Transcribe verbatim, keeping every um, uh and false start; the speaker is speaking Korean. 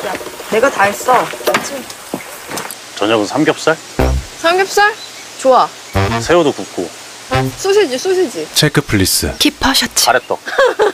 야, 내가 다 했어. 알지? 저녁은 삼겹살? 삼겹살? 좋아. 새우도 굽고. 소시지, 소시지. 체크 플리스. 키파 셔츠. 가래떡.